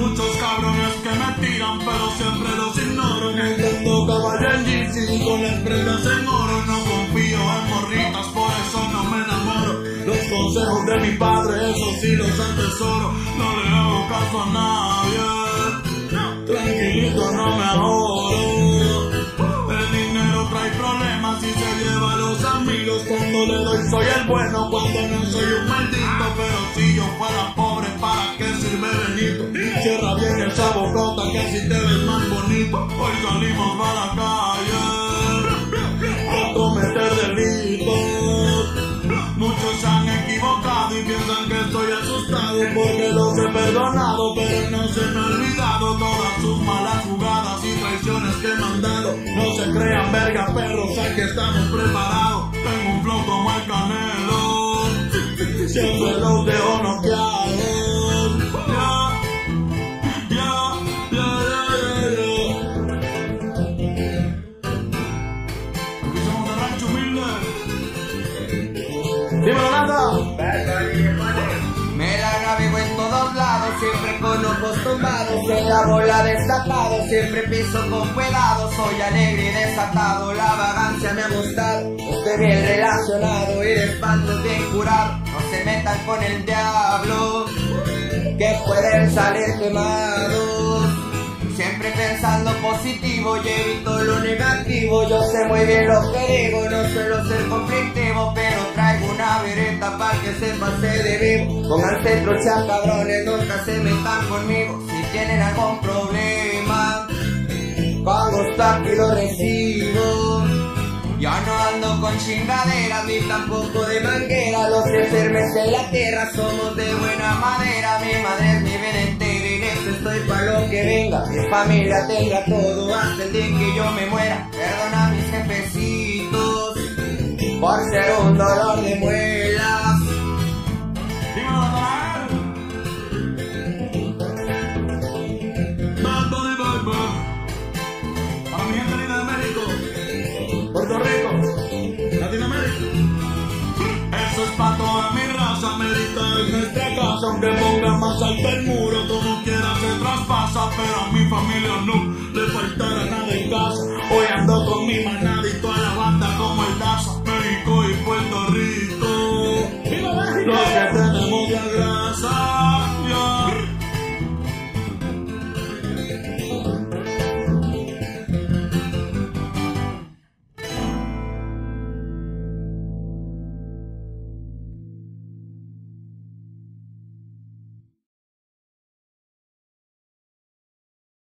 muchos cabrones que me tiran, pero siempre los ignoro. Montando caballo en jeans y con las prendas en oro. No confío en morritas, por eso no me enamoro. Los consejos de mi padre, eso sí los atesoro. No le hago caso a nadie, tranquilito no me ahorro. El dinero trae problemas y se lleva a los amigos. Cuando le doy soy el bueno, cuando no soy un maldito. Pero si yo fuera pobre, ¿para qué sirve Benito? Cierra bien esa bocota que así te ves más bonito. Hoy salimos para la calle a cometer delitos. Muchos se han equivocado y piensan que estoy asustado porque los he perdonado, pero no se me ha olvidado todas sus malas jugadas y traiciones que me han dado. No se crean verga perros, aquí estamos preparados. Tengo un flow como el Canelo, siempre los dejo noqueados. Aquí somos de Rancho Humilde. Dímelo, Nanda. Me la navego en todos lados, siempre con ojos tomados, en la bola destapado, siempre piso con cuidado, soy alegre y desatado, la vagancia me ha gustado, estoy bien relacionado y de espantos bien curado, no se metan con el diablo, que pueden salir quemados. Siempre pensando positivo y evito lo negativo. Yo sé muy bien lo que digo, no suelo ser conflictivo, pero traigo una vereta para que se pase de vivo. Pónganse truchas cabrones, nunca se metan conmigo. Si tienen algún problema, pago stack y lo recibo. Ya no ando con chingaderas ni tampoco de manguera. Los enfermes en la tierra somos de buena madera. Mi madre es mi vida entera y en esto estoy pa' lo que venga. Mi familia tenga todo hasta el día que yo me muera. Perdona a mis jefecitos por ser un dolor de muelas. Dímelo, Natanael. Bad Bunny, bad bunny. Para mi gente linda de México, Puerto Rico, Latinoamérica. Eso es pa' toda mi raza, América es nuestra casa. Aunque ponga más alto el muro, como quiera se traspasa, pero a mi